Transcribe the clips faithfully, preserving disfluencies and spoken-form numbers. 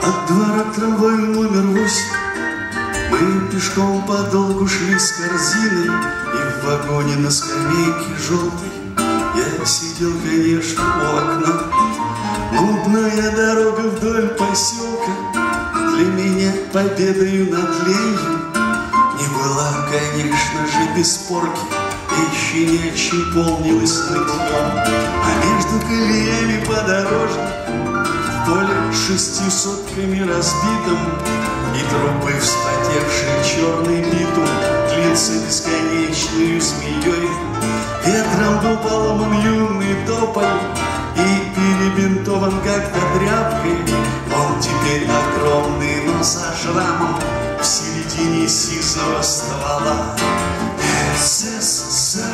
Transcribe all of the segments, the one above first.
От двора трамвая номер восемь мы пешком подолгу шли с корзиной, и в вагоне на скамейке желтой я сидел, конечно, у окна. Нудная дорога вдоль поселка для меня победою над ленью не была, конечно же, без порки, и щенячьим полнилась нытьем. А между колеями подорожник в поле шестью сотками разбитым, и трубы, вспотевшие черный битум, длится бесконечную змеей. Ветром был поломан юный тополь и перебинтован как-то тряпкой. Он теперь огромный, но со шрамом в середине сизого ствола. СССР,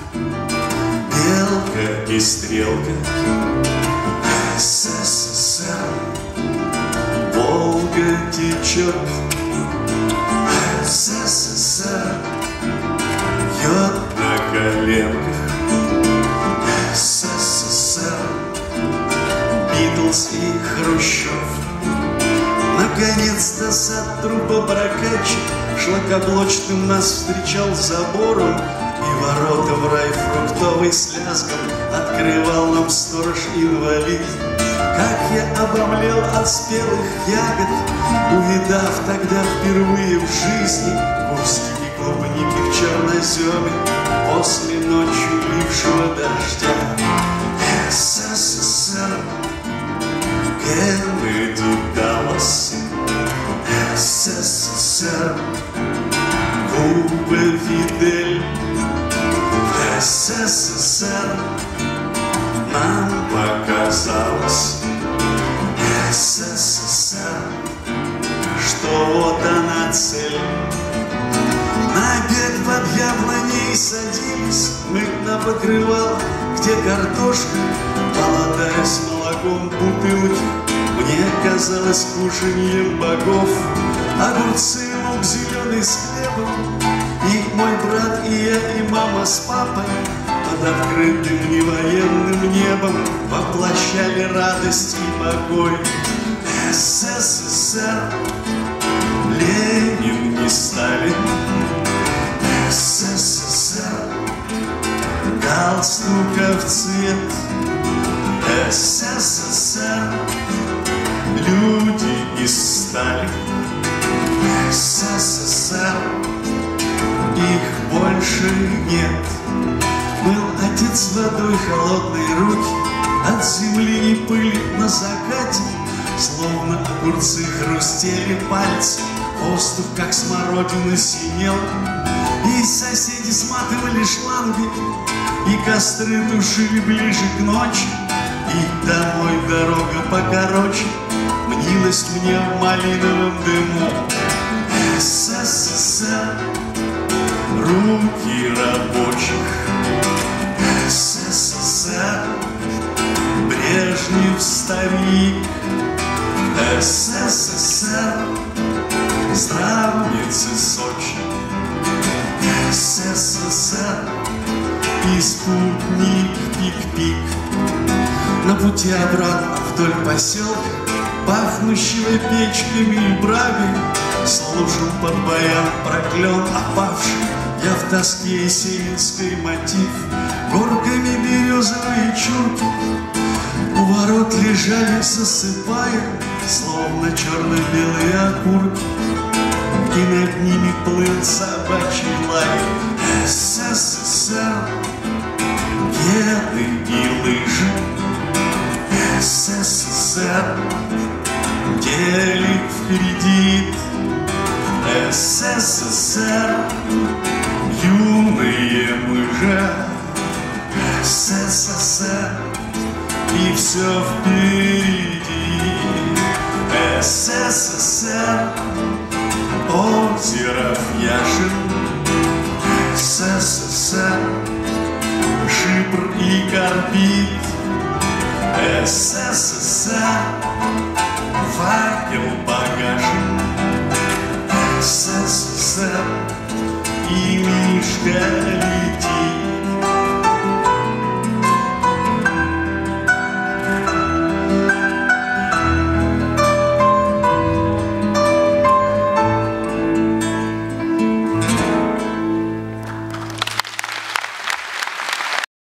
белка и стрелка. СССР, Волга течет. СССР, пьет на коленках. СССР, Битлз и Хрущев. Наконец-то сад трубопрокатчик шлакоблочным нас встречал забором, и ворота в рай фруктовый с лязгом открывал нам сторож-инвалид. Как я обомлел от спелых ягод, увидав тогда впервые в жизни кустики клубники в черноземе после ночью лившего дождя. СССР, Кеннеди, Даллас. СССР, Куба, Фидель. СССР, нам показалось. СССР, что вот она цель. На обед под яблоней садились мы на покрывал, где картошка, молодая с молоком бутылки, мне казалось кушаньем богов. Огурцы, лук зеленый с хлебом, и мой брат, и я, и мама с папой под открытым невоенным небом воплощали радость и покой. СССР, Ленин и Сталин. СССР, галстуков цвет. СССР, люди из стали. СССР, их больше нет. Был отец водой холодной руки, от земли и пыли на закате, словно огурцы хрустели пальцы, воздух, как смородина, синел. И соседи сматывали шланги, и костры тушили ближе к ночи, и домой дорога покороче мнилась мне в малиновом дыму. СССР, руки рабочих. СССР, Брежнев старик. СССР, здравницы Сочи. СССР, и спутник пик-пик. На пути обратно вдоль поселка, пахнущего печками и брагой, слушал под баян проклен опавший я в тоске есенинской мотив. Горками березовые чурки у ворот лежали, засыпая, словно черно-белые окурки, и над ними плыл собачий лай. СССР, кеды и лыжи. СССР, телек в кредит. СССР, юные мужа. СССР, и все впереди. СССР, озеро Яшин. СССР, Шипр и Карбит. СССР, факел погашен. СССР, и Мишка